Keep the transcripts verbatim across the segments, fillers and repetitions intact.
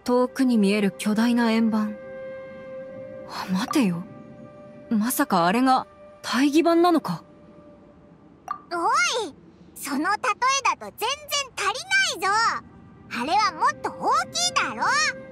遠くに見える巨大な円盤。あ、待てよ。まさかあれが大義盤なのか。 おい、その例えだと全然足りないぞ。あれはもっと大きいだろ。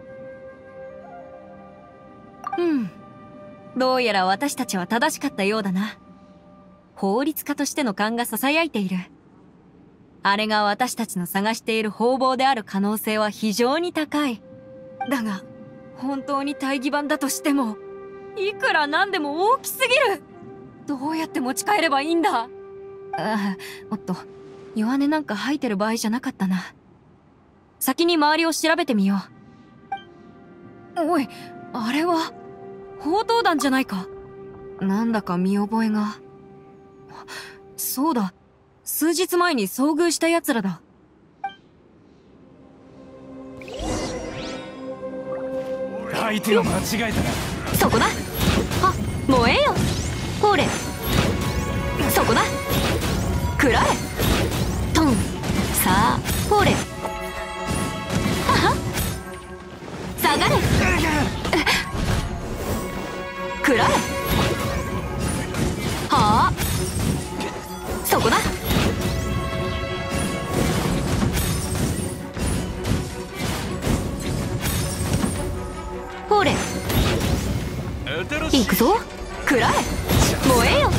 うん。どうやら私たちは正しかったようだな。法律家としての勘が囁いている。あれが私たちの探している方々である可能性は非常に高い。だが、本当に大義盤だとしても、いくらなんでも大きすぎる。どうやって持ち帰ればいいんだ。ああ、おっと、弱音なんか吐いてる場合じゃなかったな。先に周りを調べてみよう。おい、あれは、宝刀弾じゃないか。なんだか見覚えが。そうだ、数日前に遭遇した奴らだ。 相手を間違えたな。 そこだ。あ、燃えよ。ほれ。そこだ。食らえ。トン。さあ、ほれ。はは。下がれ。食らえ。はあ。そこだ。ほれ。行くぞ。食らえ。燃えよ。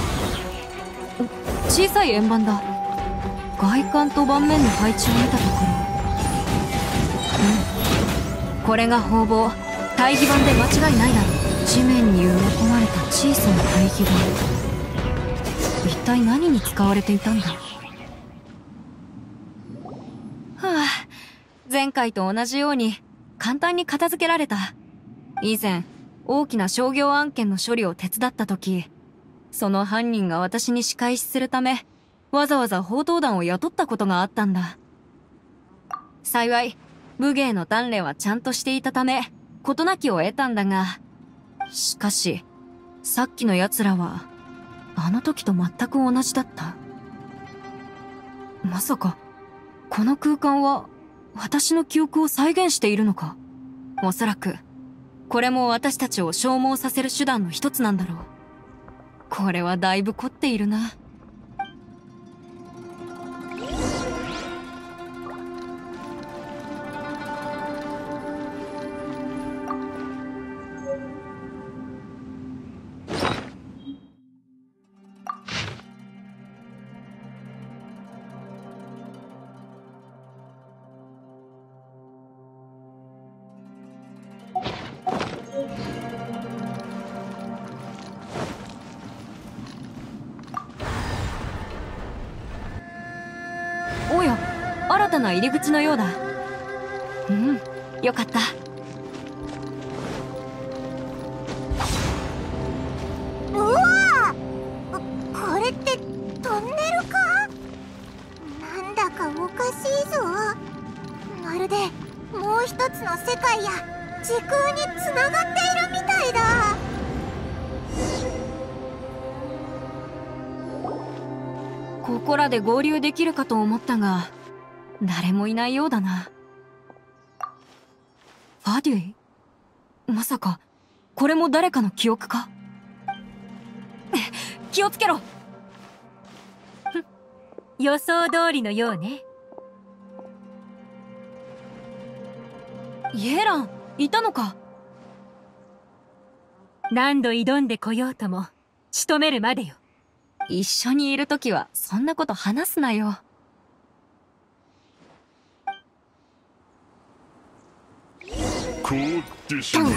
小さい円盤だ。外観と盤面の配置を見たところ、うん、これが方々大義盤で間違いないだろう。地面に埋め込まれた小さな大義盤。一体何に使われていたんだ。はあ、前回と同じように簡単に片付けられた。以前大きな商業案件の処理を手伝った時、その犯人が私に仕返しするためわざわざ宝刀弾を雇ったことがあったんだ。幸い武芸の鍛錬はちゃんとしていたため事なきを得たんだが、しかしさっきの奴らはあの時と全く同じだった。まさかこの空間は私の記憶を再現しているのか。おそらくこれも私たちを消耗させる手段の一つなんだろう。これはだいぶ凝っているな。おや、新たな入り口のようだ。うん、よかった。 うわー、これってトンネルか。なんだかおかしいぞ。まるでもう一つの世界や時空につながっているみたいだ。 ここらで合流できるかと思ったが、誰もいないようだな。ファデュイ？まさかこれも誰かの記憶か？気をつけろ。 予想通りのようね。 イエラン、いたのか。 何度挑んでこようとも仕留めるまでよ。 一緒にいるときはそんなこと話すなよ。 凍ってしまう。 よっ、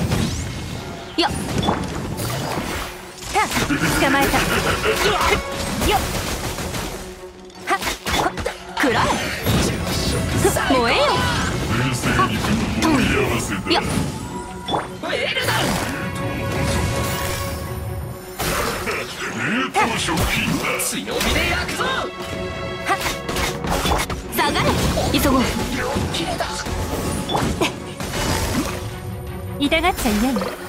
捕まえた。 よっ、はっ、くらえ。燃えよ。 冷静に盛り合わせだ。 よっ、 冷凍食品だ。 強火で焼くぞ。 はっ、下がれ。急ごう。 綺麗だ。 痛がっちゃいないの。どの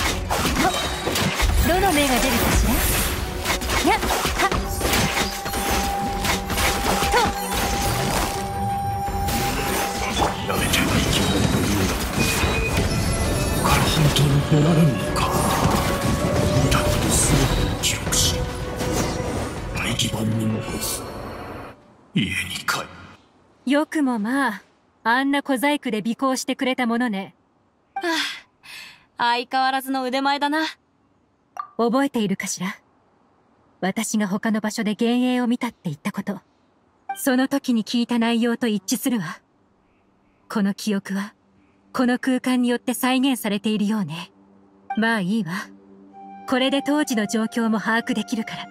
目が出るかしら。やっはっと。 やめてはいけない。 れられんのか。見たこと全てを記録し、大基盤に残す。家に帰る。 よくもまああんな小細工で尾行してくれたものね。 はあ、相変わらずの腕前だな。 覚えているかしら。私が他の場所で幻影を見たって言ったこと、その時に聞いた内容と一致するわ。この記憶はこの空間によって再現されているようね。まあいいわ。これで当時の状況も把握できるから。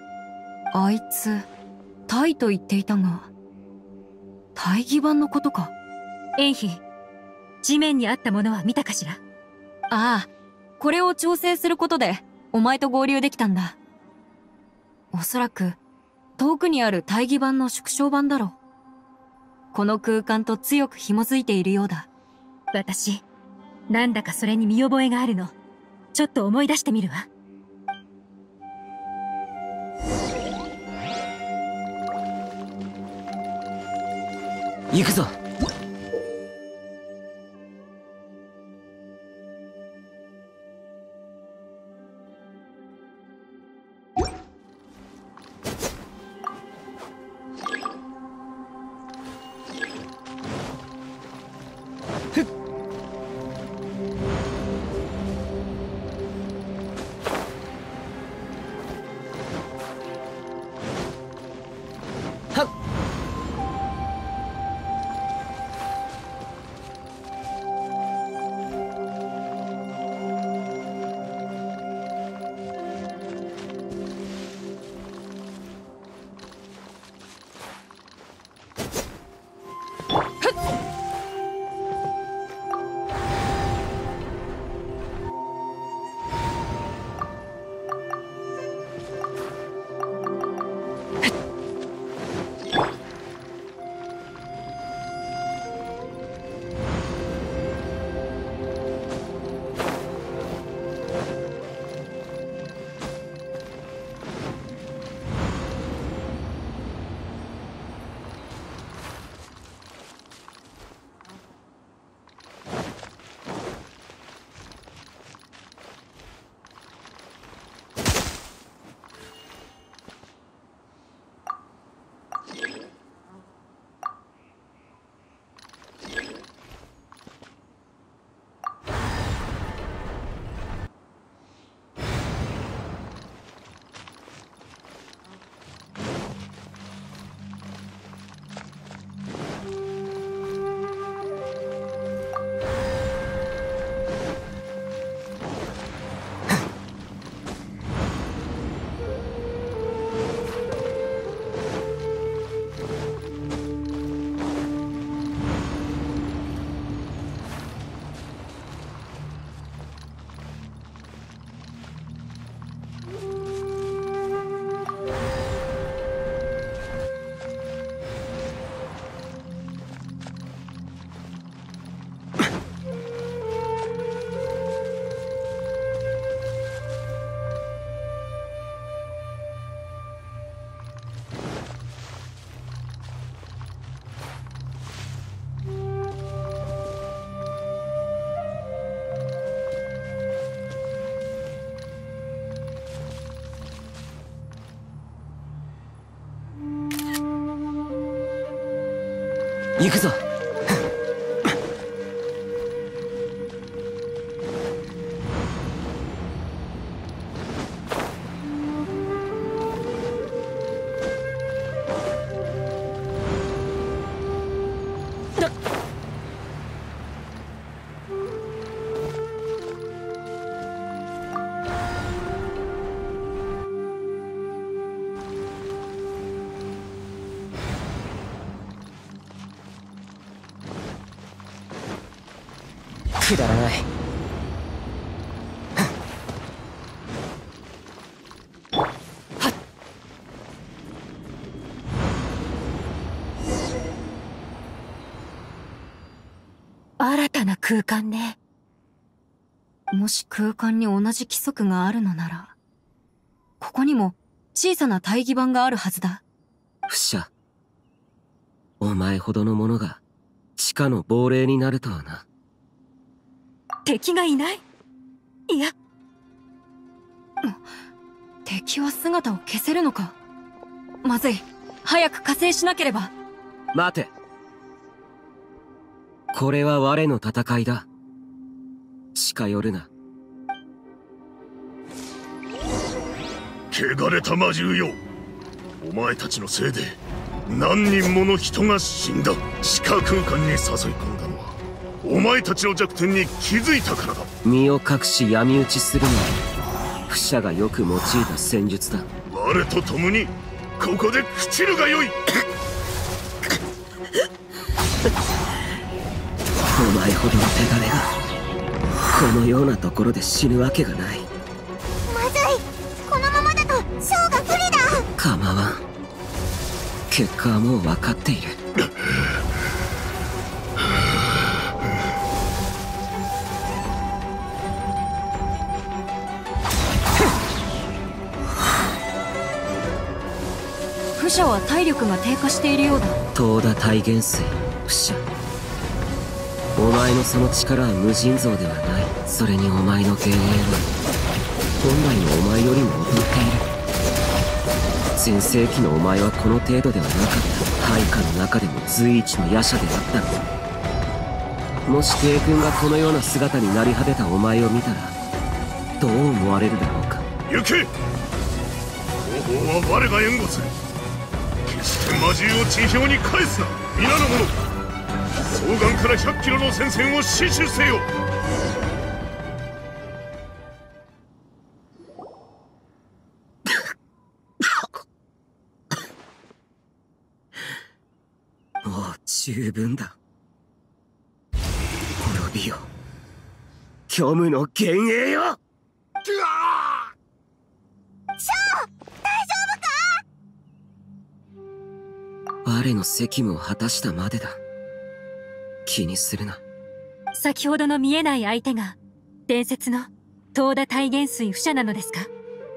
あいつタイと言っていたが、大義版のことか。 エイヒ、地面にあったものは見たかしら。 ああ、これを調整することでお前と合流できたんだ。おそらく遠くにある大義版の縮小版だろう。この空間と強く紐づいているようだ。 私なんだかそれに見覚えがあるの。ちょっと思い出してみるわ。 行くぞ。行くぞ。くだらない。 新たな空間ね。 もし空間に同じ規則があるのなら、ここにも小さな大義版があるはずだ。 不捨、お前ほどの者が地下の亡霊になるとはな。 敵がいない。 いや、 敵は姿を消せるのか。まずい、早く加勢しなければ。 待て。これは我の戦いだ。近寄るな。 汚れた魔獣よ、お前たちのせいで何人もの人が死んだ。地下空間に誘い込んだのはお前たちの弱点に気づいたからだ。 身を隠し闇討ちするのはフシャがよく用いた戦術だ。 我と共にここで朽ちるがよい。 お前ほどの手金がこのようなところで死ぬわけがない。 まずい、このままだとショーが不利だ。 構わん。結果はもう分かっている。 フシャは体力が低下しているようだ。 東田体元帥フシャ、お前のその力は無尽蔵ではない。それにお前の幻影は本来のお前よりも劣っている。全盛期のお前はこの程度ではなかった。配下の中でも随一の夜叉であったのだ。もし帝君がこのような姿になり果てたお前を見たらどう思われるだろうか。 行け。方法は我が援護する。決して魔獣を地表に返すな。皆の者、双眼からひゃっキロの戦線を死守せよ。 もう十分だ。滅びよ、虚無の幻影よ。我の責務を果たしたまでだ。気にするな。 先ほどの見えない相手が伝説の東田体元帥フシャなのですか？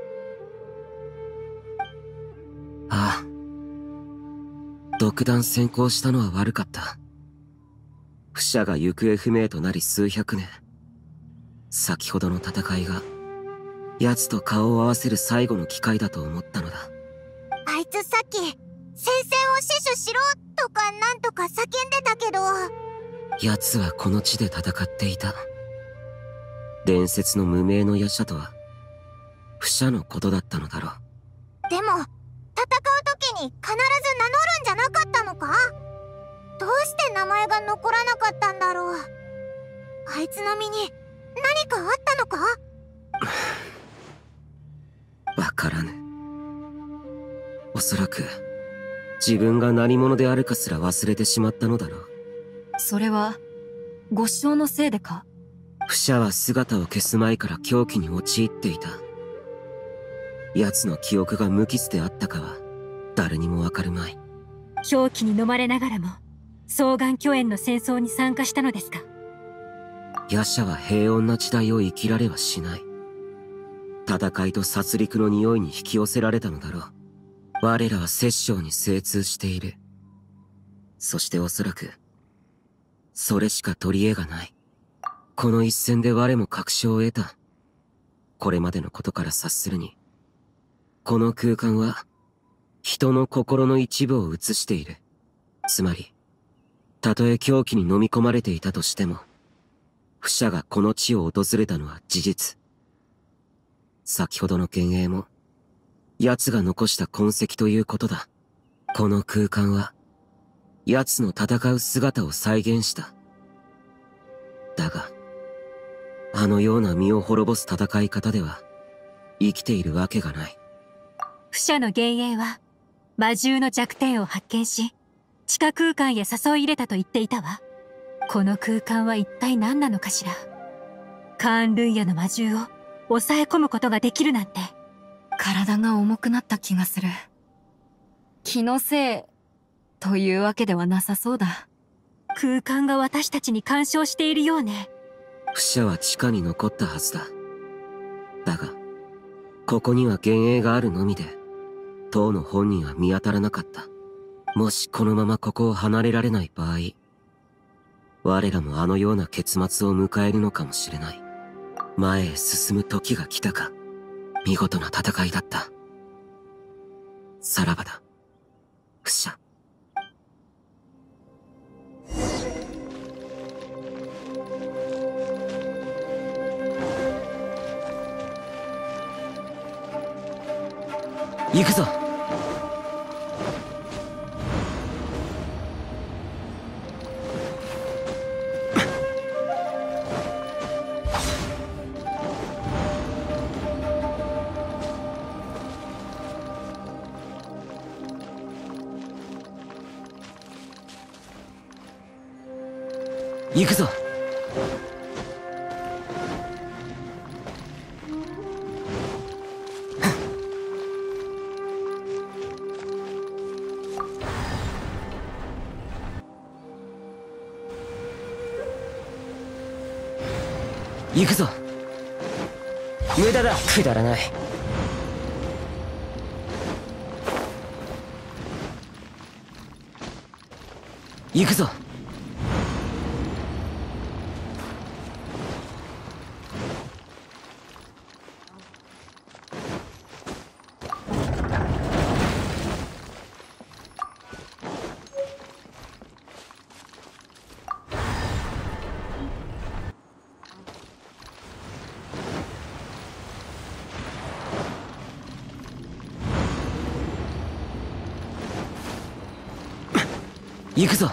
ああ、独断先行したのは悪かった。フシャが行方不明となり数百年、先ほどの戦いが奴と顔を合わせる最後の機会だと思ったのだ。 あいつさっき戦線を死守しろとかなんとか叫んでたけど、 奴はこの地で戦っていた。伝説の無名の夜叉とはフシャのことだったのだろう。 でも戦う時に必ず名乗るんじゃなかったのか？どうして名前が残らなかったんだろう。あいつの身に何かあったのか？ わからぬ。おそらく自分が何者であるかすら忘れてしまったのだろう。 それはご子章のせいでか？ フシャは姿を消す前から狂気に陥っていた。奴の記憶が無傷であったかは誰にもわかるまい。 狂気に飲まれながらも双眼巨炎の戦争に参加したのですか？ 夜叉は平穏な時代を生きられはしない。戦いと殺戮の匂いに引き寄せられたのだろう。我らは殺生に精通している。そしておそらくそれしか取り柄がない。この一戦で我も確証を得た。これまでのことから察するに、この空間は人の心の一部を映している。つまりたとえ狂気に飲み込まれていたとしても、フシャがこの地を訪れたのは事実。先ほどの幻影も奴が残した痕跡ということだ。この空間は奴の戦う姿を再現した。だがあのような身を滅ぼす戦い方では生きているわけがない。 フシャの幻影は魔獣の弱点を発見し地下空間へ誘い入れたと言っていたわ。この空間は一体何なのかしら。カーン・ルイヤの魔獣を抑え込むことができるなんて。 体が重くなった気がする。気のせいというわけではなさそうだ。 空間が私たちに干渉しているようね。 フシャは地下に残ったはずだ。だがここには幻影があるのみで当の本人は見当たらなかった。もしこのままここを離れられない場合、我らもあのような結末を迎えるのかもしれない。 前へ進む時が来たか。見事な戦いだった。さらばだ、フシャ。行くぞ。行くぞ。行くぞ。無駄だ。くだらない。行くぞ。行くぞ。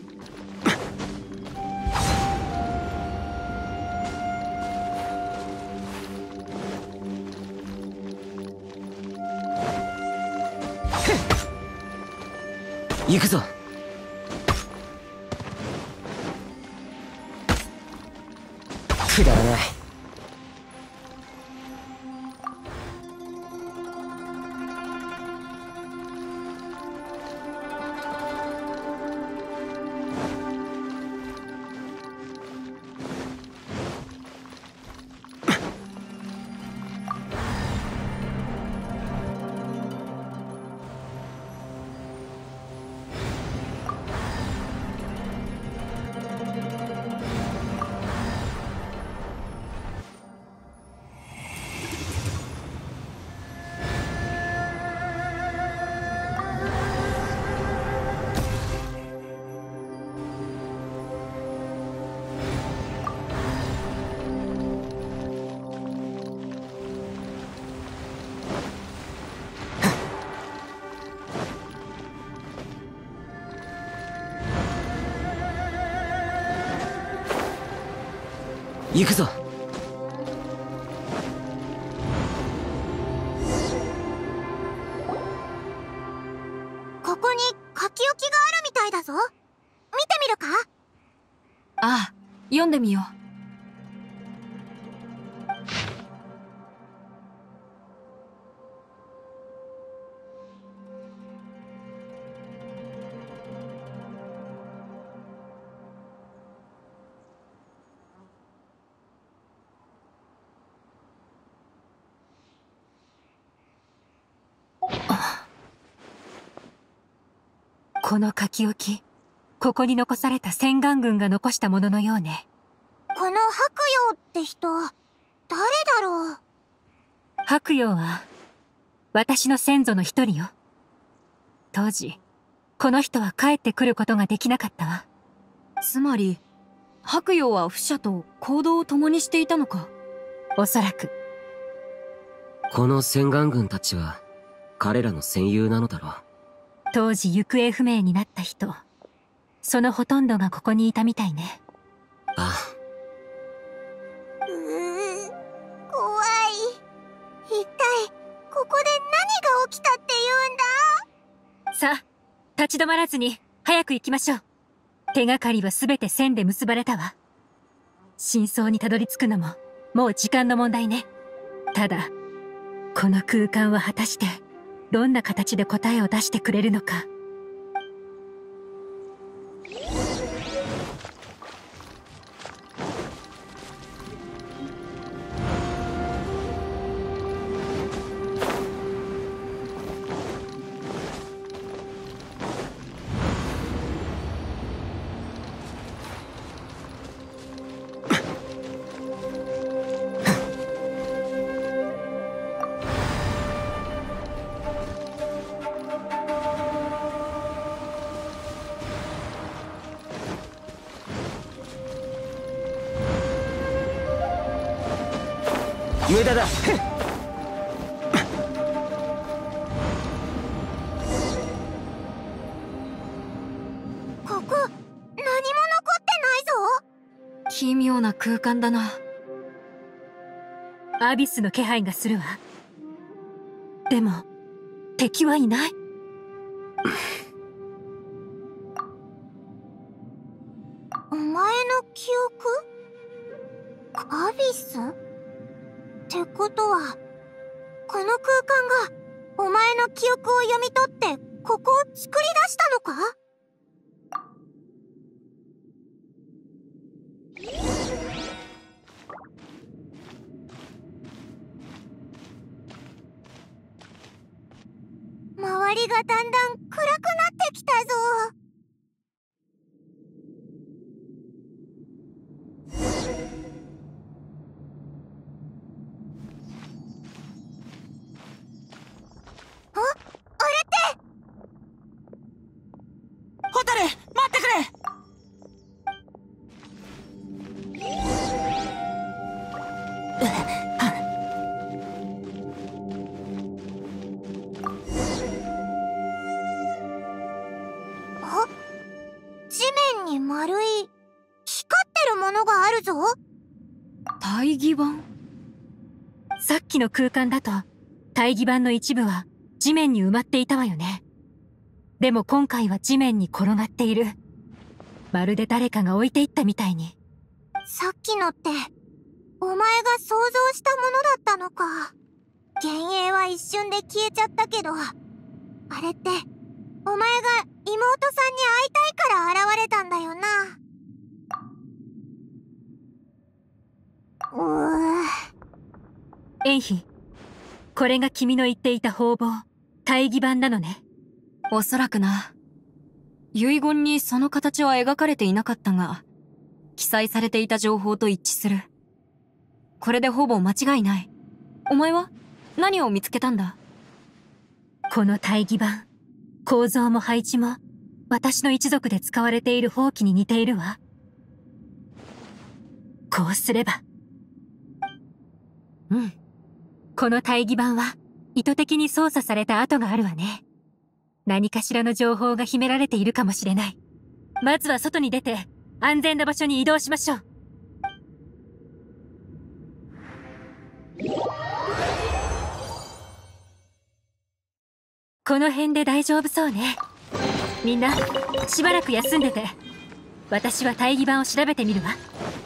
行くぞ。くだらない。行くぞ。 ここに書き置きがあるみたいだぞ。見てみるか？ ああ、読んでみよう。 この書き置き、ここに残された千眼軍が残したもののようね。 この白陽って人、誰だろう？ 白陽は、私の先祖の一人よ。当時、この人は帰ってくることができなかったわ。 つまり、白陽はフシャと行動を共にしていたのか？ おそらく。 この千眼軍たちは、彼らの戦友なのだろう。 当時行方不明になった人、そのほとんどがここにいたみたいね。 あうーん、怖い。一体ここで何が起きたって言うんだ？ さあ、立ち止まらずに早く行きましょう。手がかりは全て線で結ばれたわ。真相にたどり着くのももう時間の問題ね。ただこの空間は果たしてどんな形で答えを出してくれるのか。 無駄だ。 ここ何も残ってないぞ。 奇妙な空間だな。 アビスの気配がするわ。でも敵はいない。 お前の記憶？アビス？ってことはこの空間がお前の記憶を読み取ってここを作り出したのか？周りがだんだん暗くなってきたぞ。あ、あれってホタル、待ってくれ。 あ、地面に丸い光ってるものがあるぞ。 大義板？ さっきの空間だと大義板の一部は地面に埋まっていたわよね。でも今回は地面に転がっている。まるで誰かが置いていったみたいに。 さっきのってお前が想像したものだったのか。幻影は一瞬で消えちゃったけど、あれってお前が妹さんに会いたいから現れたんだよな。うぅ。 エンヒ、これが君の言っていた方々、大義板なのね。 おそらくな。遺言にその形は描かれていなかったが、記載されていた情報と一致する。これでほぼ間違いない。お前は何を見つけたんだ？ この大義板、構造も配置も私の一族で使われている宝器に似ているわ。こうすれば。うん。この大義板は意図的に操作された跡があるわね。何かしらの情報が秘められているかもしれない。まずは外に出て安全な場所に移動しましょう。この辺で大丈夫そうね。みんなしばらく休んでて。私は大義板を調べてみるわ。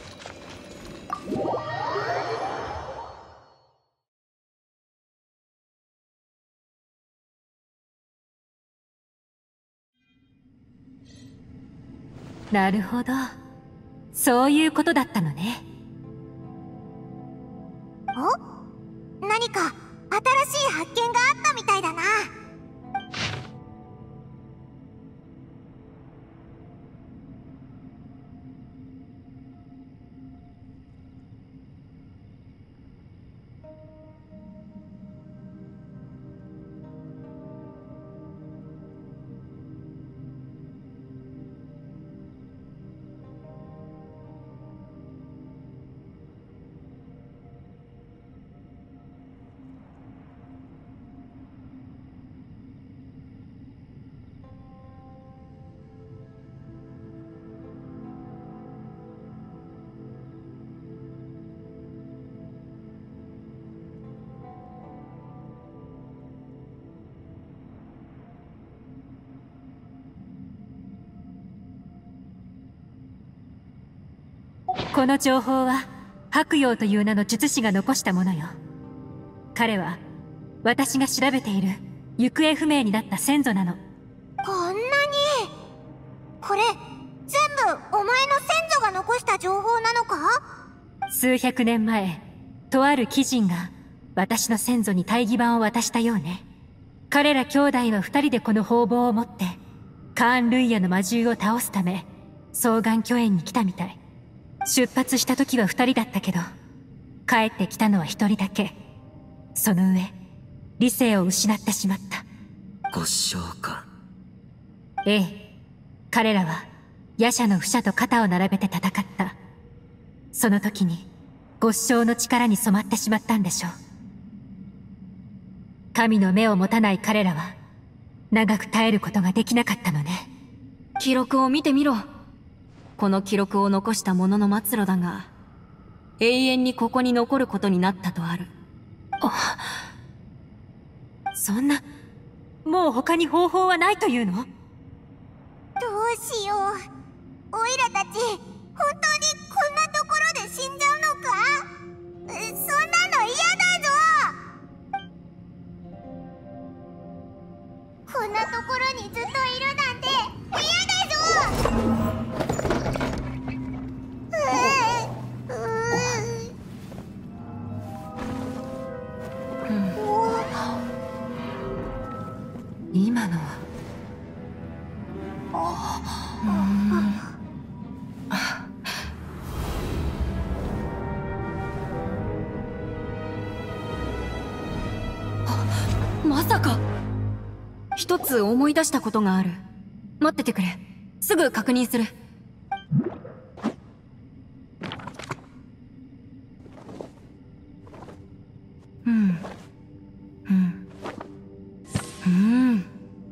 なるほど。そういうことだったのね。 お？何か新しい発見があったみたいだな。 この情報は白陽という名の術師が残したものよ。彼は私が調べている行方不明になった先祖なの。 こんなに。これ全部お前の先祖が残した情報なのか？ 数百年前、とある貴人が私の先祖に大義板を渡したようね。彼ら兄弟は二人でこの方々を持ってカーン・ルイヤの魔獣を倒すため双眼巨園に来たみたい。出発した時は二人だったけど、帰ってきたのは一人だけ。その上理性を失ってしまった。 ご召喚。 ええ、彼らは夜叉の不者と肩を並べて戦った。その時にごっしょうの力に染まってしまったんでしょう。神の目を持たない彼らは長く耐えることができなかったのね。 記録を見てみろ。この記録を残した者の末路だが、永遠にここに残ることになったとある。 あ、そんな、もう他に方法はないというの？ どうしよう。オイラたち本当にこんなところで死んじゃうのか？そんなの嫌だぞ。こんなところにずっといるなんて嫌だぞ。うう今のはまさか。一つ思い出したことがある。待っててくれ。すぐ確認する。うんうんうん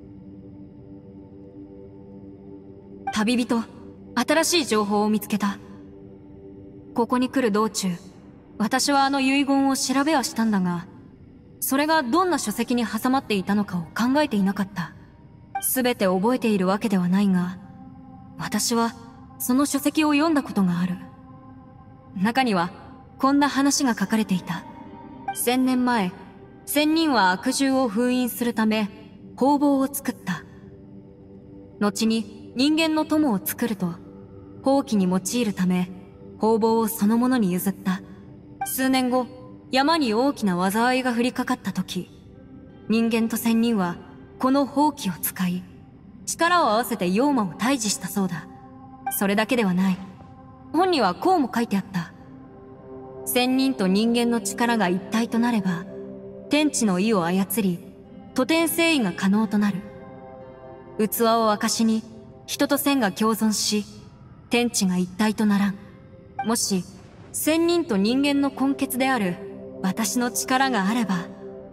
旅人、新しい情報を見つけた。ここに来る道中、私はあの遺言を調べはしたんだが、それがどんな書籍に挟まっていたのかを考えていなかった。すべて覚えているわけではないが、私はその書籍を読んだことがある。中にはこんな話が書かれていた。千年前、仙人は悪獣を封印するため方々を作った。後に人間の友を作ると、放棄に用いるため方々をそのものに譲った。数年後、山に大きな災いが降りかかった時、人間と仙人はこの法器を使い、力を合わせて妖魔を退治したそうだ。それだけではない。本にはこうも書いてあった。仙人と人間の力が一体となれば、天地の意を操り、徒天征意が可能となる。器を証に、人と仙が共存し、天地が一体とならん。もし、仙人と人間の根血である私の力があれば、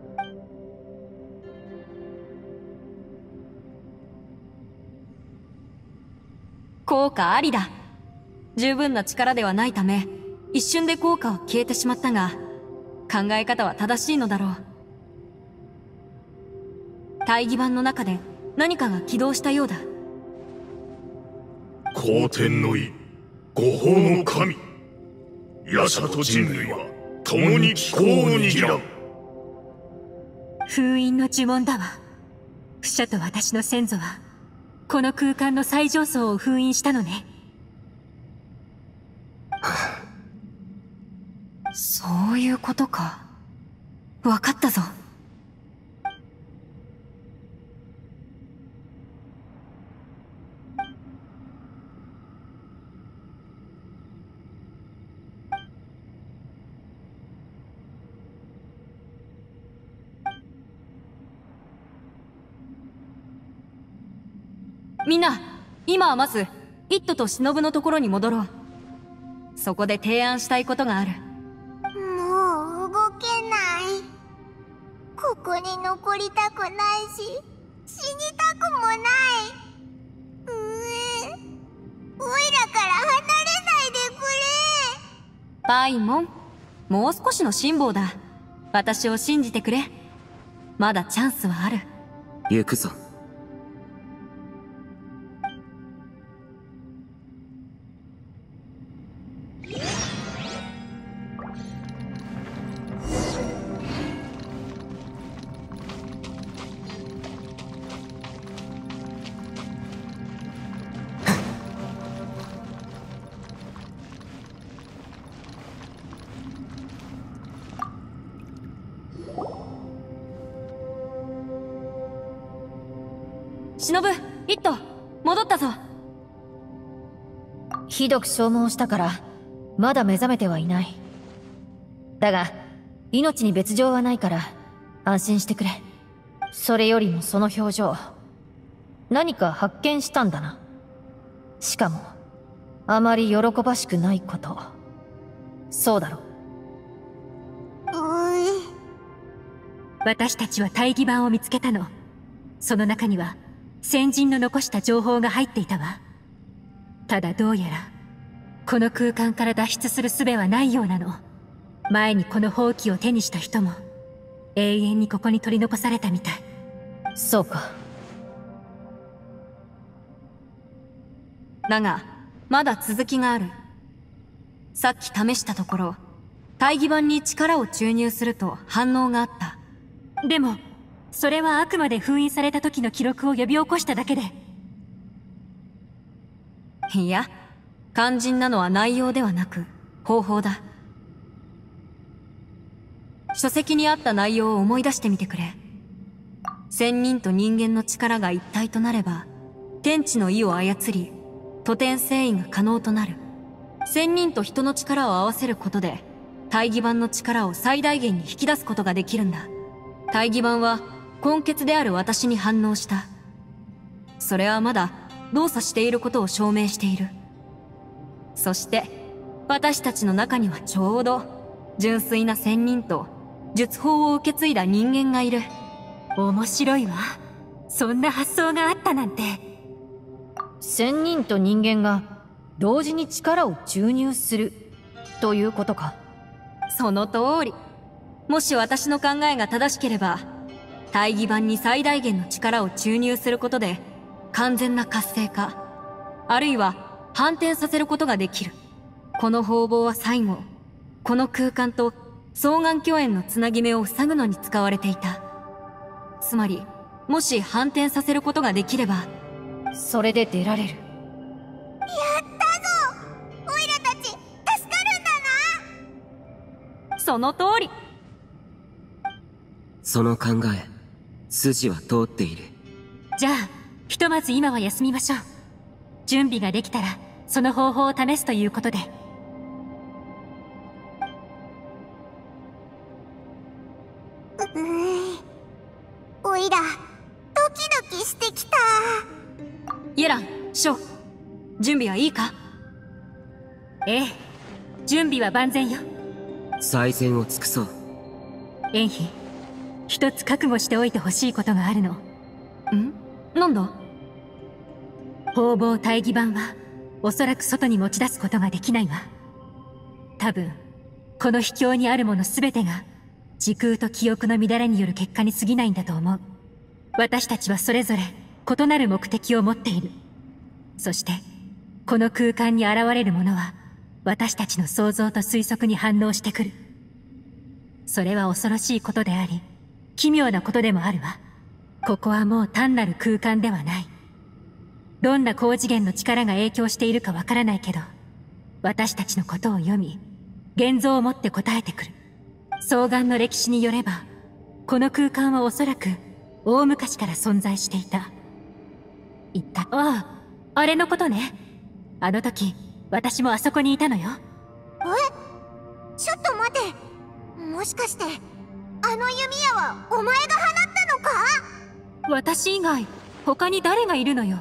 効果ありだ。十分な力ではないため、一瞬で効果は消えてしまったが、考え方は正しいのだろう。大義版の中で何かが起動したようだ。 皇天の意、五法の神。夜叉と人類は共に気候を握らん。 封印の呪文だわ。不赦と私の先祖はこの空間の最上層を封印したのね。 そういうことか。わかったぞ。みんな、今はまず、イットと忍のところに戻ろう。そこで提案したいことがある。 もう動けない。ここに残りたくないし、死にたくもない。うえ、おいらから離れないでくれ。 パイモン、もう少しの辛抱だ。私を信じてくれ。まだチャンスはある。 行くぞ。 忍、イット、戻ったぞ。 ひどく消耗したからまだ目覚めてはいない。だが命に別状はないから安心してくれ。それよりもその表情、何か発見したんだな。しかもあまり喜ばしくないこと。そうだろ。 私たちは大義板を見つけたの。その中には先人の残した情報が入っていたわ。ただどうやらこの空間から脱出する術はないようなの。前にこの宝器を手にした人も永遠にここに取り残されたみたい。 そうか。 だがまだ続きがある。さっき試したところ、大義板に力を注入すると反応があった。 でもそれはあくまで封印された時の記録を呼び起こしただけで。 いや、肝心なのは内容ではなく方法だ。書籍にあった内容を思い出してみてくれ。仙人と人間の力が一体となれば、天地の意を操り、徒天遷移が可能となる。仙人と人の力を合わせることで、大義板の力を最大限に引き出すことができるんだ。大義板は根血である私に反応した。それはまだ動作していることを証明している。そして私たちの中にはちょうど純粋な仙人と術法を受け継いだ人間がいる。 面白いわ。そんな発想があったなんて。 仙人と人間が同時に力を注入するということか。 その通り。もし私の考えが正しければ、大義板に最大限の力を注入することで完全な活性化、あるいは反転させることができる。この方法は最後、この空間と双眼鏡園のつなぎ目を塞ぐのに使われていた。つまり、もし反転させることができれば、 それで出られる。 やったぞ。オイラたち助かるんだな。 その通り。 その考え、筋は通っている。 じゃあひとまず今は休みましょう。準備ができたらその方法を試すということで。 うーおいらドキドキしてきた。 イエラン、ショー、準備はいいか？ ええ、準備は万全よ。 最善を尽くそう。 エンヒ、一つ覚悟しておいてほしいことがあるの。 ん？なんだ？ 方々大義板はおそらく外に持ち出すことができないわ。多分この秘境にあるもの全てが時空と記憶の乱れによる結果に過ぎないんだと思う。私たちはそれぞれ異なる目的を持っている。そしてこの空間に現れるものは私たちの想像と推測に反応してくる。それは恐ろしいことであり奇妙なことでもあるわ。ここはもう単なる空間ではない。どんな高次元の力が影響しているかわからないけど、私たちのことを読み現像をもって答えてくる。双眼の歴史によればこの空間はおそらく大昔から存在していた。言った。ああ、あれのことね。あの時私もあそこにいたのよ。 え？ちょっと待て。もしかしてあの弓矢はお前が放ったのか？ 私以外他に誰がいるのよ。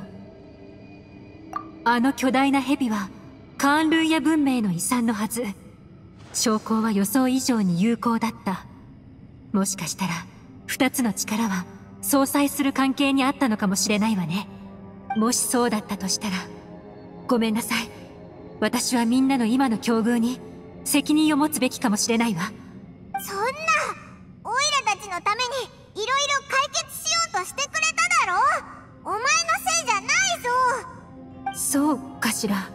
あの巨大な蛇はカーンルーヤ文明の遺産のはず。証拠は予想以上に有効だった。もしかしたら二つの力は相殺する関係にあったのかもしれないわね。もしそうだったとしたらごめんなさい。私はみんなの今の境遇に責任を持つべきかもしれないわ。 そんな、オイラたちのためにいろいろ解決しようとしてくれただろ。お前のせいじゃないぞ。 そうかしら。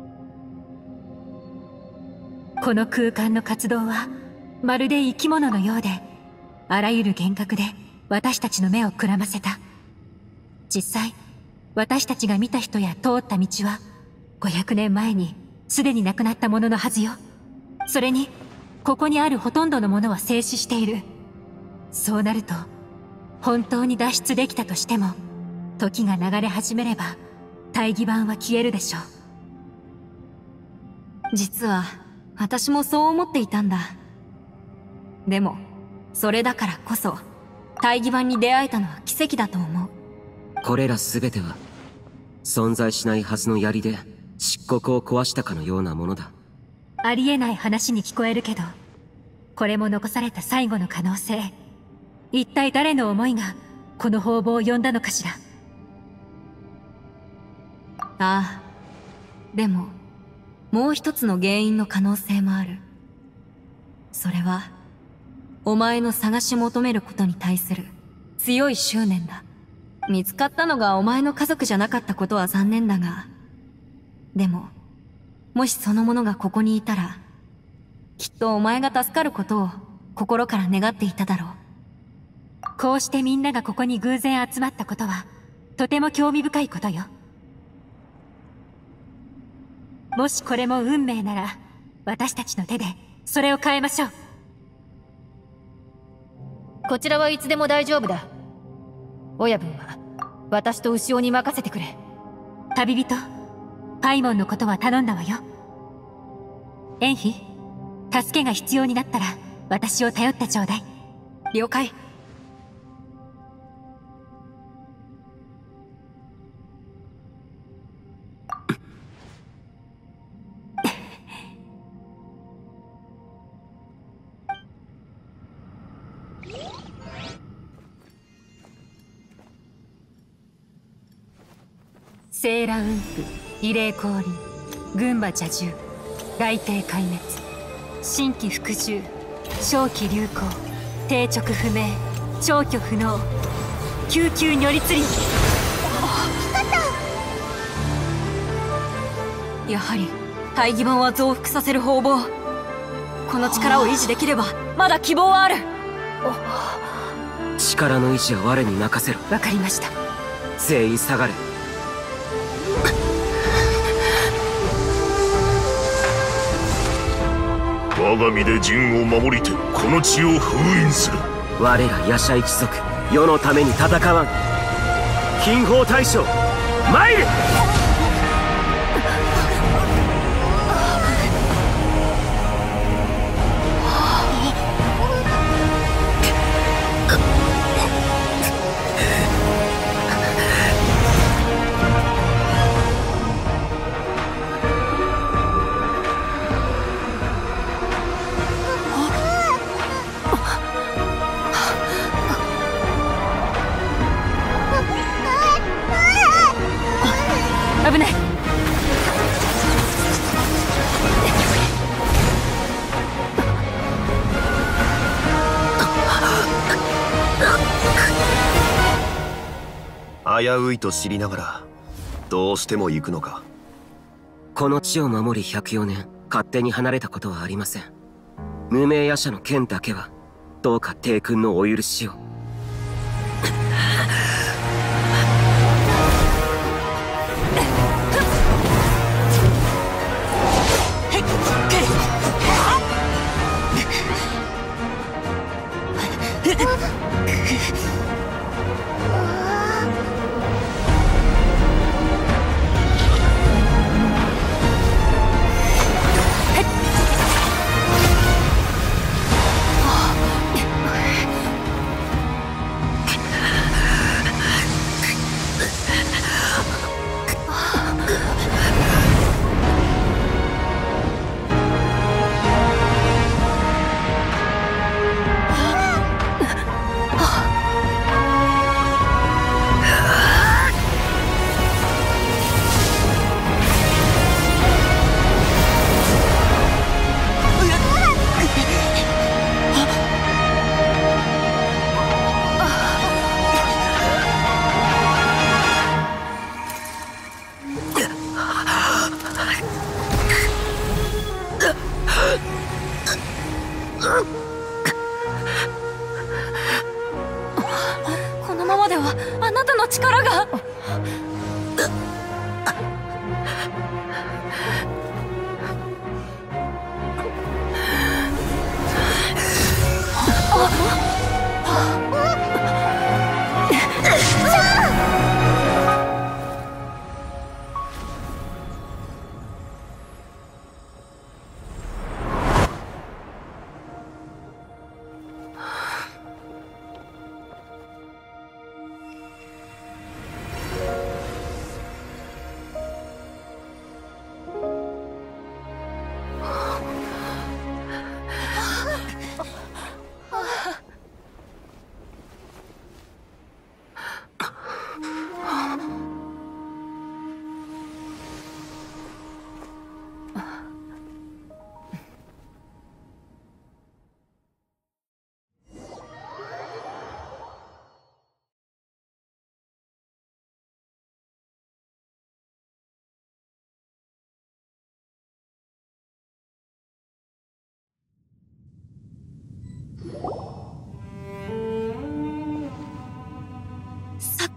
この空間の活動はまるで生き物のようで、あらゆる幻覚で私たちの目をくらませた。実際私たちが見た人や通った道はごひゃくねんまえにすでに亡くなったもののはずよ。それにここにあるほとんどのものは静止している。そうなると本当に脱出できたとしても、時が流れ始めれば大義板は消えるでしょう。 実は私もそう思っていたんだ。でもそれだからこそ大義板に出会えたのは奇跡だと思う。 これら全ては存在しないはずの槍で漆黒を壊したかのようなものだ。 ありえない話に聞こえるけど、これも残された最後の可能性。 一体誰の思いがこの風貌を呼んだのかしら。 ああ、でももう一つの原因の可能性もある。それはお前の探し求めることに対する強い執念だ。見つかったのがお前の家族じゃなかったことは残念だが、でももしその者がここにいたら、きっとお前が助かることを心から願っていただろう。 こうしてみんながここに偶然集まったことはとても興味深いことよ。もしこれも運命なら、私たちの手でそれを変えましょう。 こちらはいつでも大丈夫だ。親分は私と牛尾に任せてくれ。 旅人、パイモンのことは頼んだわよ。エンヒ、助けが必要になったら私を頼ってちょうだい。 了解。 セーラ雲布、異例降臨、群馬蛇獣、雷帝壊滅、新規服従、正気流行、定直不明、消去不能、救急如律令。 やはり大義版は増幅させる方々。この力を維持できればまだ希望はある。 力の維持は我に任せろ。 わかりました。 全員下がれ。 我が身で陣を守りてこの地を封印する。 我ら夜叉一族、世のために戦わん。金宝大将参る。 危ない。 危ういと知りながらどうしても行くのか。 この地を守りひゃくよねん、勝手に離れたことはありません。無名夜叉の剣だけはどうか帝君のお許しを。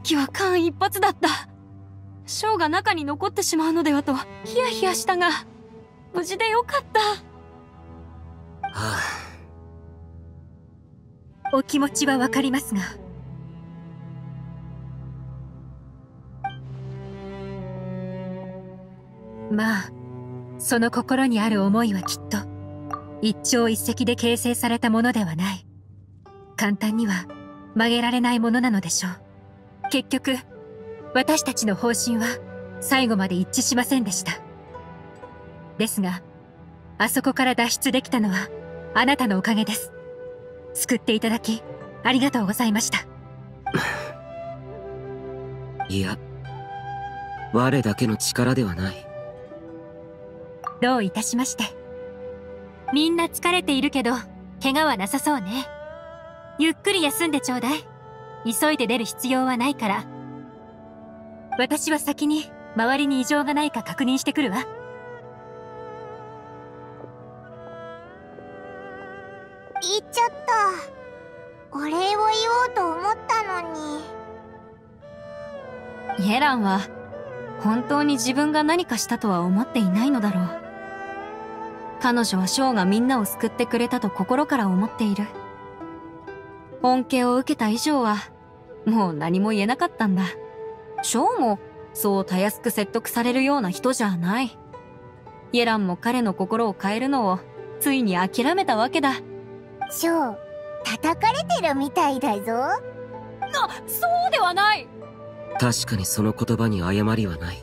きは間一髪だった。ショーが中に残ってしまうのではとヒヤヒヤしたが、無事でよかった。はあ、お気持ちはわかりますが、まあその心にある思いはきっと一朝一夕で形成されたものではない。簡単には曲げられないものなのでしょう。結局私たちの方針は最後まで一致しませんでした。ですがあそこから脱出できたのはあなたのおかげです。救っていただきありがとうございました。 いや、我だけの力ではない。 どういたしまして。みんな疲れているけど怪我はなさそうね。ゆっくり休んでちょうだい。急いで出る必要はないから。私は先に周りに異常がないか確認してくるわ。 言っちゃった。お礼を言おうと思ったのに。イエランは本当に自分が何かしたとは思っていないのだろう。彼女はショーがみんなを救ってくれたと心から思っている。恩恵を受けた以上はもう何も言えなかったんだ。ショーもそうたやすく説得されるような人じゃない。イエランも彼の心を変えるのをついに諦めたわけだ。 ショー、叩かれてるみたいだぞ。な、 そうではない。 確かにその言葉に誤りはない。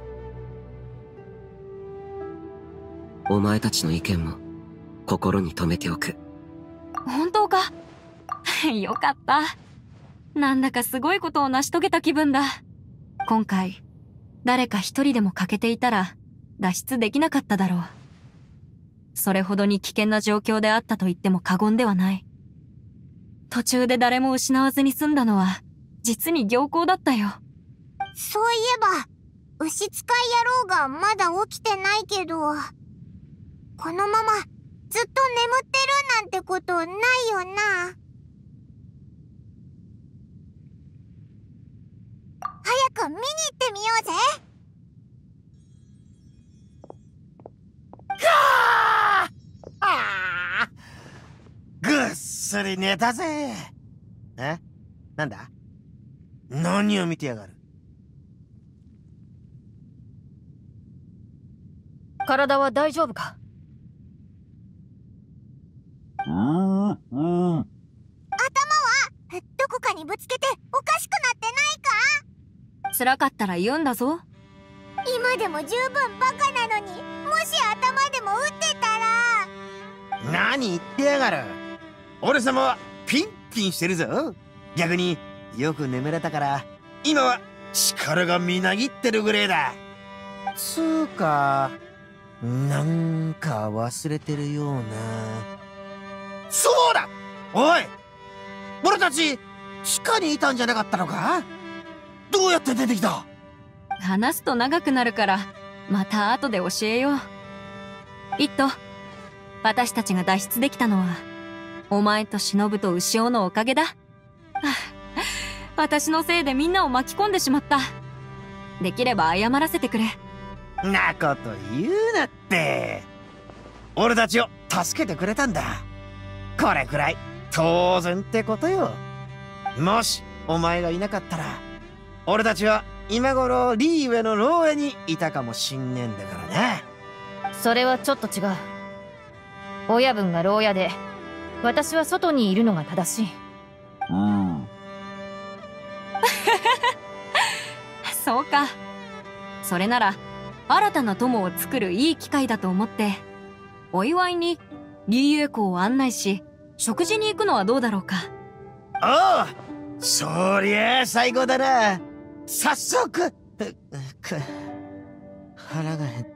お前たちの意見も心に留めておく。 本当か？よかった。なんだかすごいことを成し遂げた気分だ。今回誰か一人でも欠けていたら脱出できなかっただろう。それほどに危険な状況であったと言っても過言ではない。途中で誰も失わずに済んだのは実に良好だったよ。 そういえば牛使い野郎がまだ起きてないけど、このままずっと眠ってるなんてことないよな。早く見に行ってみようぜ。 かーあーぐっすり寝たぜ。え、なんだ？何を見てやがる。 体は大丈夫か？ うんうん。頭はどこかにぶつけておかしくなってないか？ 辛かったら言うんだぞ。 今でも十分バカなのに、もし頭でも打ってたら。何言ってやがる。俺様はピンピンしてるぞ。逆によく眠れたから今は力がみなぎってるぐらいだ。つうかなんか忘れてるような。そうだ、おい、俺たち地下にいたんじゃなかったのか？どうやって出てきた？ 話すと長くなるからまた後で教えよう。イット、私たちが脱出できたのはお前と忍と牛尾のおかげだ。私のせいでみんなを巻き込んでしまった。できれば謝らせてくれ。 なこと言うなって。俺たちを助けてくれたんだ。これくらい当然ってことよ。もしお前がいなかったら俺たちは今頃リーウェの牢屋にいたかもしんねえんだからな。 それはちょっと違う。親分が牢屋で私は外にいるのが正しい。 うん。 そうか。それなら新たな友を作るいい機会だと思ってお祝いにリーウェ港を案内し食事に行くのはどうだろうか。 おう、そりゃあ最高だな。早速。腹が減った。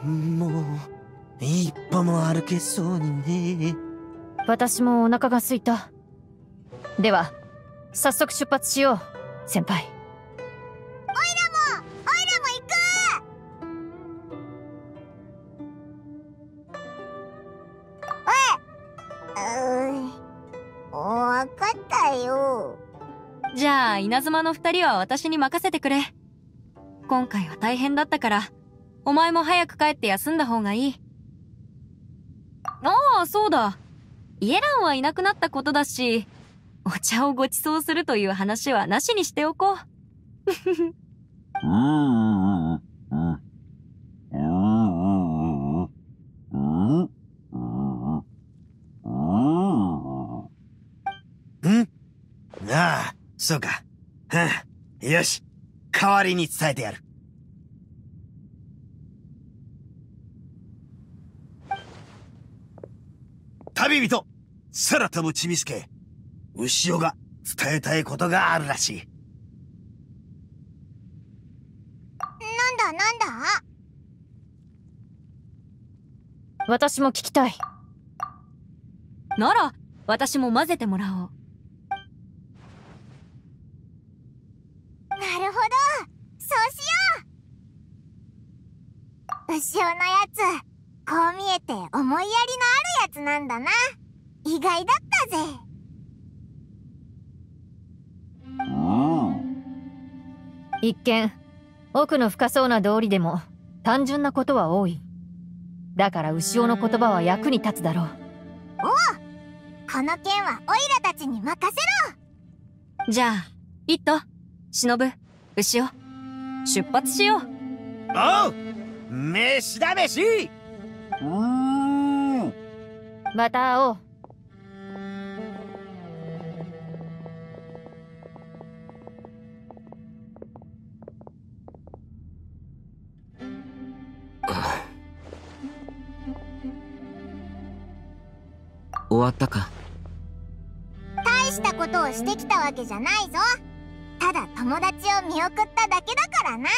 もう一歩も歩けそうにね。 私もお腹が空いた。では早速出発しよう、先輩。 おいらもおいらも行く。おい、うん、分かったよ。 じゃあ稲妻の二人は私に任せてくれ。今回は大変だったからお前も早く帰って休んだ方がいい。ああ、そうだ。イエランはいなくなったことだし、お茶をご馳走するという話はなしにしておこう。 ん？ああ、そうか。はあ、よし、代わりに伝えてやる。旅人、空飛ぶちびすけ、牛尾が伝えたいことがあるらしい。 なんだなんだ？ 私も聞きたい。 なら私も混ぜてもらおう。 なるほど、そうしよう。牛尾のやつ、こう見えて思いやりのあるやつなんだな。意外だったぜ。 一見奥の深そうな道理でも単純なことは多い。だから牛尾の言葉は役に立つだろう。 おう、この件はオイラたちに任せろ。 じゃあイット、忍、牛尾、出発しよう。 おう、飯だ飯。 また会おう。 終わったか。 大したことをしてきたわけじゃないぞ。ただ友達を見送っただけだからな。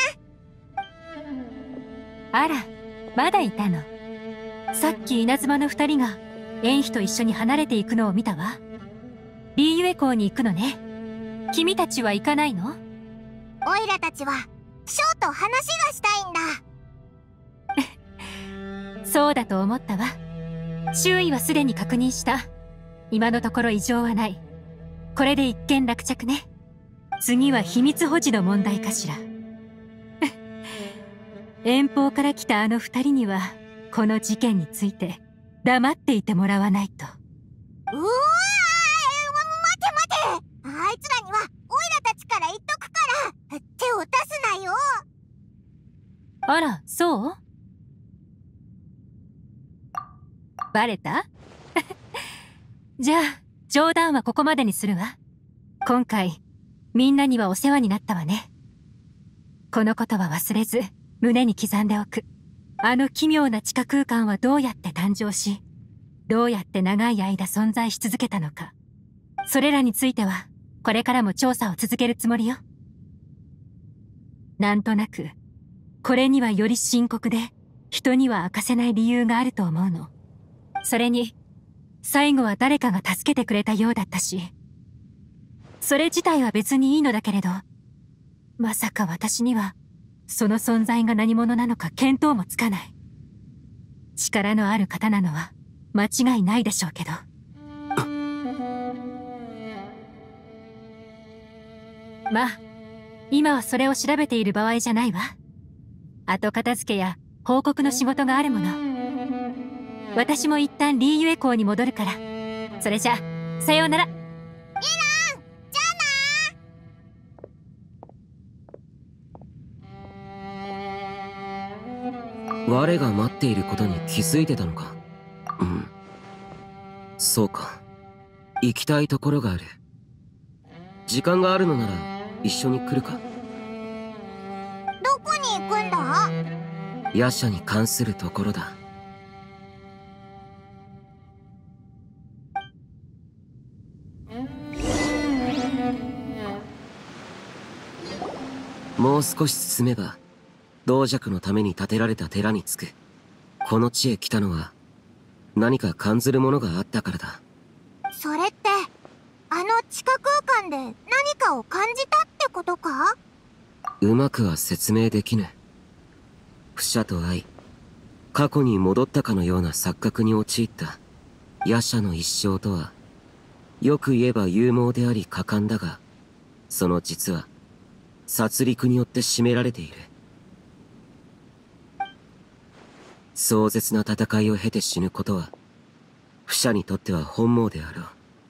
あら、まだいたの。さっき稲妻の二人が縁妃と一緒に離れていくのを見たわ。リーユエ港に行くのね。君たちは行かないの？ オイラたちはショーと話がしたいんだ。そうだと思ったわ。周囲はすでに確認した。今のところ異常はない。これで一件落着ね。次は秘密保持の問題かしら。遠方から来たあの二人にはこの事件について黙っていてもらわないと。 うわー、待て待て、あいつらにはオイラたちから言っとくから手を出すなよ。 あら、そう？バレた？じゃあ冗談はここまでにするわ。今回みんなにはお世話になったわね。このことは忘れず胸に刻んでおく。あの奇妙な地下空間はどうやって誕生し、どうやって長い間存在し続けたのか、それらについてはこれからも調査を続けるつもりよ。なんとなくこれにはより深刻で人には明かせない理由があると思うの。それに最後は誰かが助けてくれたようだったし、それ自体は別にいいのだけれど、まさか私にはその存在が何者なのか見当もつかない。力のある方なのは間違いないでしょうけど。まあ今はそれを調べている場合じゃないわ。後片付けや報告の仕事があるもの。私も一旦リーユエ港に戻るから。それじゃあさようなら。イラン、 じゃあな。我が待っていることに気づいてたのか。うん、そうか。行きたいところがある。時間があるのなら一緒に来るか。 どこに行くんだ？ 夜叉に関するところだ。もう少し進めば同弱のために建てられた寺に着く。この地へ来たのは何か感ずるものがあったからだ。 それってあの地下空間で何かを感じたってことか？ うまくは説明できぬ。不捨と愛、過去に戻ったかのような錯覚に陥った夜叉の一生とは、よく言えば勇猛であり果敢だが、 その実は殺戮によって占められている。壮絶な戦いを経て死ぬことは不者にとっては本望であろう。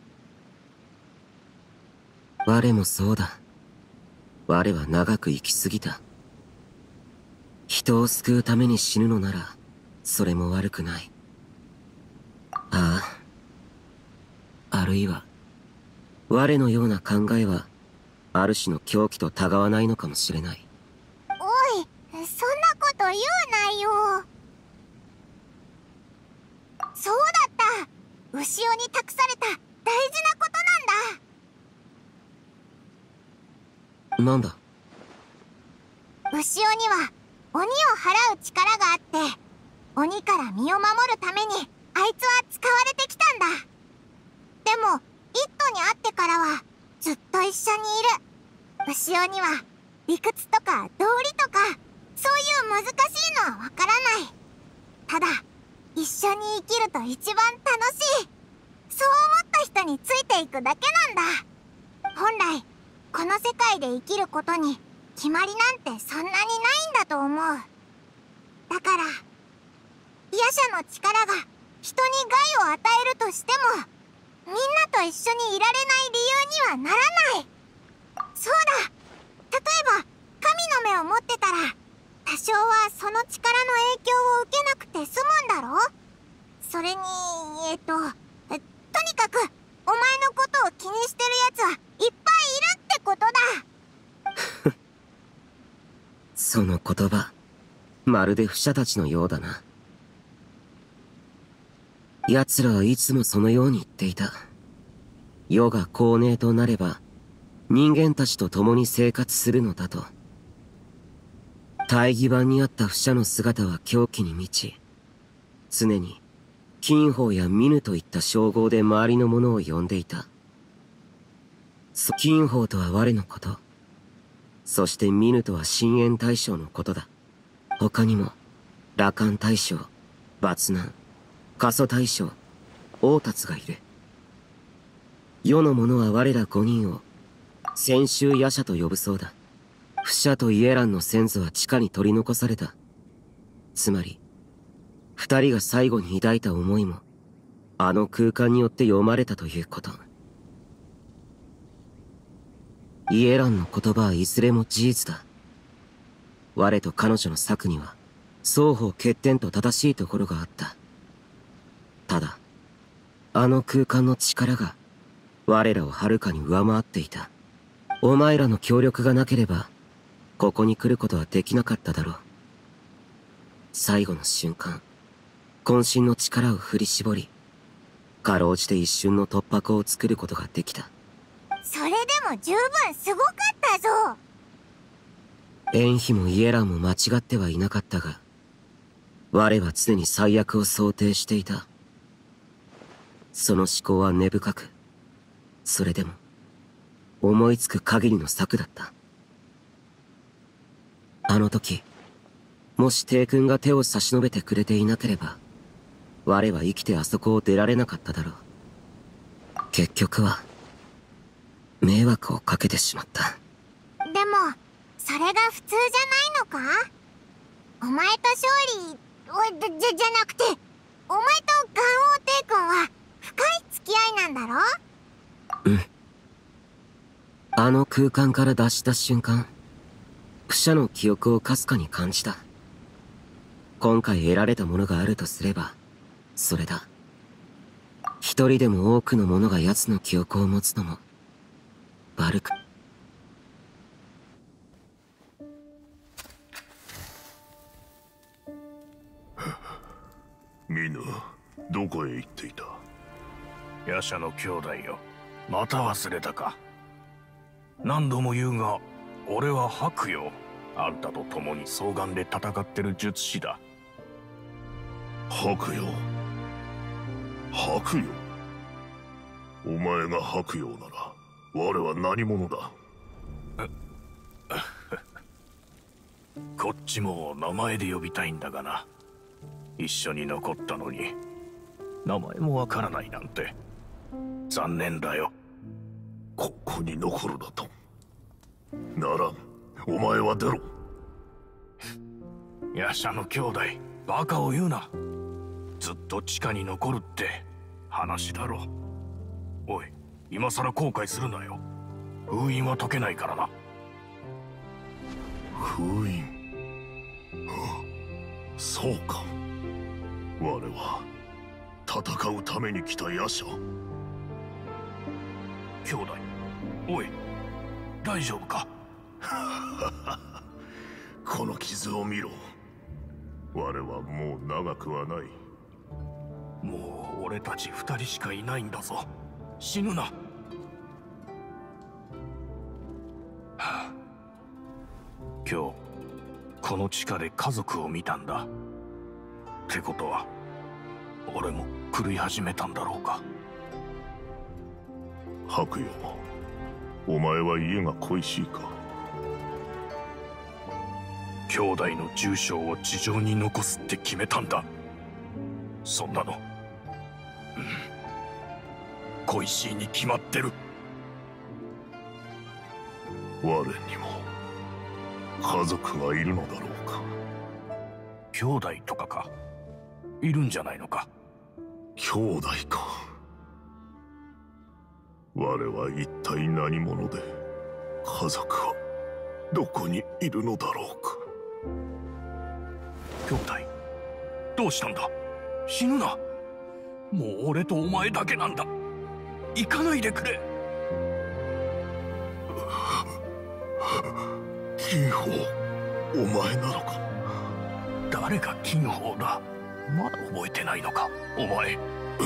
我もそうだ。我は長く生きすぎた。人を救うために死ぬのならそれも悪くない。ああ、あるいは我のような考えはある種の狂気とたがわないのかもしれない。 おい、そんなこと言うなよ。そうだった。牛尾に託された大事なことなんだ。 なんだ。牛尾には鬼を払う力があって、鬼から身を守るためにあいつは使われてきたんだ。でも一都に会ってからはずっと一緒にいる。牛尾には理屈とか道理とかそういう難しいのはわからない。ただ一緒に生きると一番楽しい。そう思った人についていくだけなんだ。本来この世界で生きることに決まりなんてそんなにないんだと思う。だから夜叉の力が人に害を与えるとしてもみんなと一緒にいられない理由にはならない。そうだ、例えば神の目を持ってたら多少はその力の影響を受けなくて済むんだろ。それにえっとえとにかくお前のことを気にしてるやつはいっぱいいるってことだ。 その言葉まるで不者たちのようだな。奴らはいつもそのように言っていた。世が公寧となれば人間たちと共に生活するのだと。大義版にあった不者の姿は狂気に満ち、常に金鳳やミといった称号で周りの者を呼んでいた。そ金鳳とは我のこと、そしてミとは深淵大将のことだ。他にも羅漢大将、抜難、過疎大将、大達がいる。世の者は我ら五人を千秋夜叉と呼ぶそうだ。不者とイエランの先祖は地下に取り残された。つまり二人が最後に抱いた思いもあの空間によって読まれたということ。イエランの言葉はいずれも事実だ。我と彼女の策には双方欠点と正しいところがあった。ただあの空間の力が我らをはるかに上回っていた。お前らの協力がなければここに来ることはできなかっただろう。最後の瞬間、渾身の力を振り絞り、かろうじて一瞬の突破口を作ることができた。 それでも十分すごかったぞ。 エンヒもイエランも間違ってはいなかったが、我は常に最悪を想定していた。その思考は根深く、それでも思いつく限りの策だった。あの時もし帝君が手を差し伸べてくれていなければ我は生きてあそこを出られなかっただろう。結局は迷惑をかけてしまった。 でもそれが普通じゃないのか。お前と勝利おじゃじゃなくてお前とガン王帝君は深い付き合いなんだろ。 うん。あの空間から脱した瞬間、不者の記憶をかすかに感じた。今回得られたものがあるとすればそれだ。一人でも多くの者が奴の記憶を持つのも悪く。 みんなどこへ行っていた。 夜叉の兄弟よ、また忘れたか。何度も言うが俺は白よ。あんたと共に双眼で戦ってる術師だ。 白よ、白よ。お前が白よなら我は何者だ。 こっちも名前で呼びたいんだがな。一緒に残ったのに名前もわからないなんて残念だよ。 ここに残るだと。 ならん、お前は出ろ。 ヤシャの兄弟、バカを言うな。ずっと地下に残るって話だろ。おい、今さら後悔するなよ。封印は解けないからな。 封印、ああ、そうか。我は戦うために来たヤシャ。 兄弟、おい、大丈夫か？ この傷を見ろ。我はもう長くはない。 もう俺たち二人しかいないんだぞ。死ぬな。はあ、今日この地下で家族を見たんだ。ってことは俺も狂い始めたんだろうか。 白夜、お前は家が恋しいか？ 兄弟の住所を地上に残すって決めたんだ。そんなの、うん、恋しいに決まってる。 我にも家族がいるのだろうか。 兄弟とかか？いるんじゃないのか？ 兄弟か。我は一体何者で、家族はどこにいるのだろうか。 兄弟、どうしたんだ？死ぬな。もう俺とお前だけなんだ。行かないでくれ。 金鳳、お前なのか？ 誰が金鳳だ？まだ覚えてないのか、お前。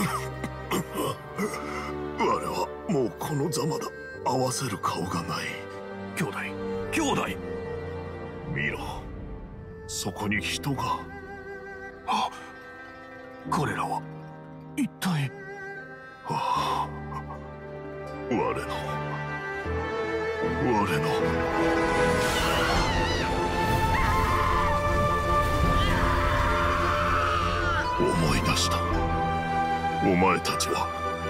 我はもうこのざまだ。合わせる顔がない。 兄弟、兄弟。 見ろ、そこに人が。 あ、彼らは一体。 ああ、我の我の思い出した。お前たちは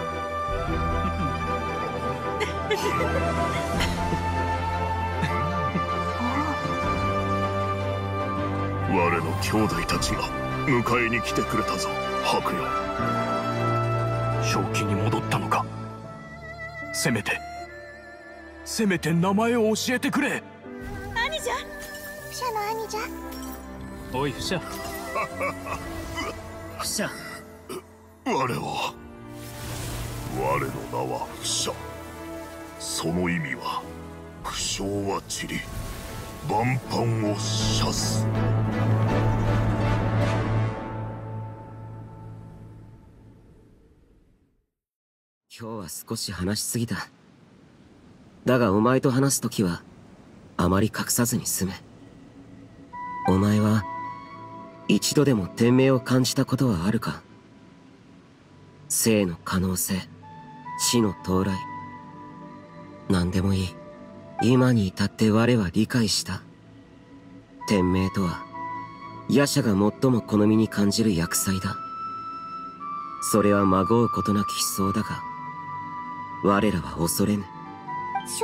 我の兄弟たちが迎えに来てくれたぞ、白夜。 正気に戻ったのか？せめてせめて名前を教えてくれ。 兄じゃ。フシャの兄じゃ。 おいフシャ。フシャ。 我は我の名はフシャ。その意味は、不祥は散り万般を射す。 今日は少し話しすぎた。だがお前と話すときはあまり隠さずに済め。お前は一度でも天命を感じたことはあるか？生の可能性、死の到来、何でもいい。今に至って我は理解した。天命とは夜叉が最も好みに感じる厄災だ。それはまごうことなき悲壮だが、我らは恐れぬ。 ショ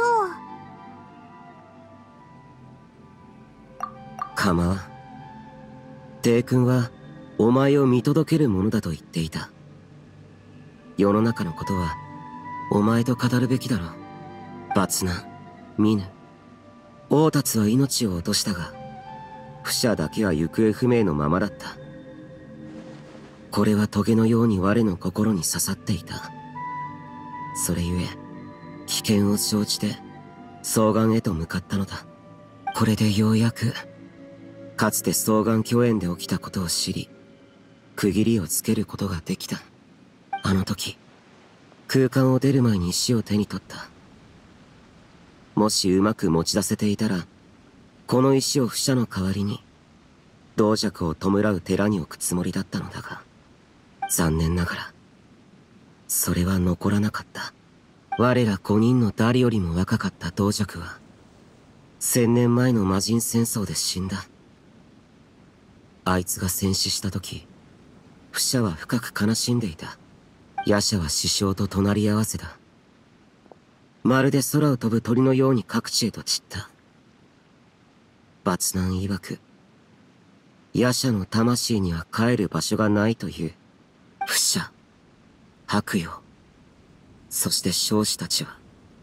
ー。構わん。帝君はお前を見届けるものだと言っていた。世の中のことはお前と語るべきだろう。抜難、見ぬ。王達は命を落としたが、フシャだけは行方不明のままだった。これは棘のように我の心に刺さっていた。それゆえ、危険を承知で、双眼へと向かったのだ。これでようやく、かつて双眼巨炎で起きたことを知り、区切りをつけることができた。あの時、空間を出る前に石を手に取った。もしうまく持ち出せていたら、この石をフシャの代わりに、同弱を弔う寺に置くつもりだったのだが、残念ながら、それは残らなかった。我ら五人の誰よりも若かった同弱は、千年前の魔人戦争で死んだ。あいつが戦死した時、フシャは深く悲しんでいた。夜叉は師匠と隣り合わせだ。 まるで空を飛ぶ鳥のように各地へと散った。バツナン曰く、夜叉の魂には帰る場所がないという。不捨、白陽、そして将士たちは、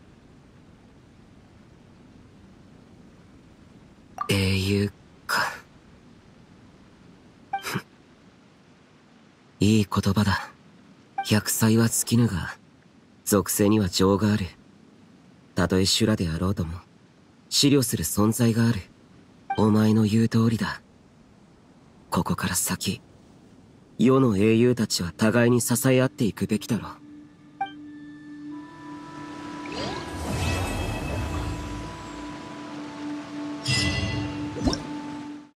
英雄か。いい言葉だ。百歳は尽きぬが、属性には情がある。たとえ修羅であろうとも、思慮する存在がある。お前の言う通りだ。ここから先、世の英雄たちは互いに支え合っていくべきだろう。